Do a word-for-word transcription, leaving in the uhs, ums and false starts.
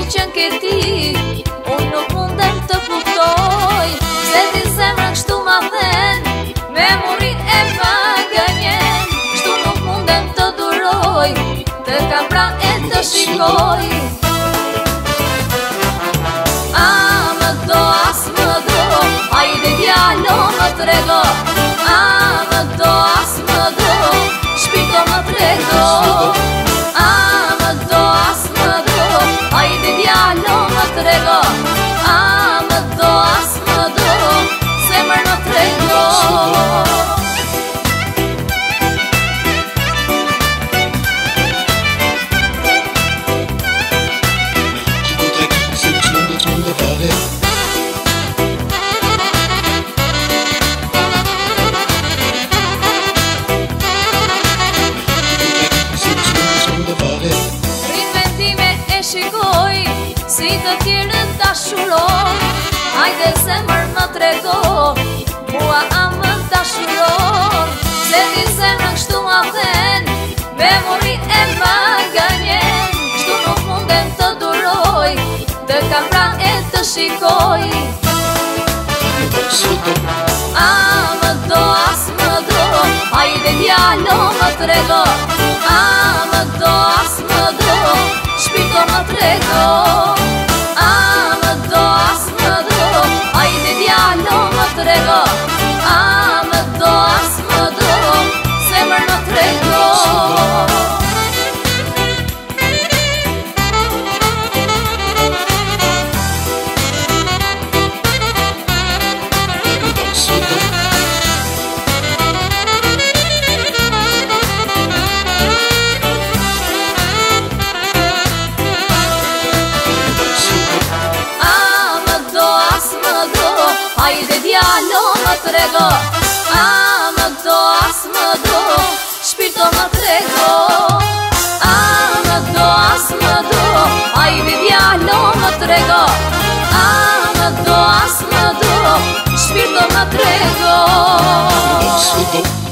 qenë ke ti, unë nuk mundem të kuptoj. Se ti zemrën kështu ma then, me muri e ma gënjen. Kështu nuk mundem të duroj, të kam pra e të shikoj. A më do, as më do, hajde djalo më trego. A më do, as më do, shpirto më trego. A më do, as më do, hajde djalo më trego. A më do, as më do, zemër më trego. Shikoj, si të tjerën ta shuroj. Hajde zemër më trego, mua a më ta shuroj. Se ti zemrën kështu ma then, me muri e ma gënjen. Kështu nuk mundem të duroj, të kam pra e të shikoj. A më do, as më do, hajde djalo më trego. A më do, as më do, shpirto më trego. A më do, as më do, hajde djalo më trego. A më do, as më do, zemër më trego. Hajde djalo më trego. A më do, as më do, shpirto më trego. A më do, as më do, hajde djalo më trego. A më do, as më do, shpirto më trego.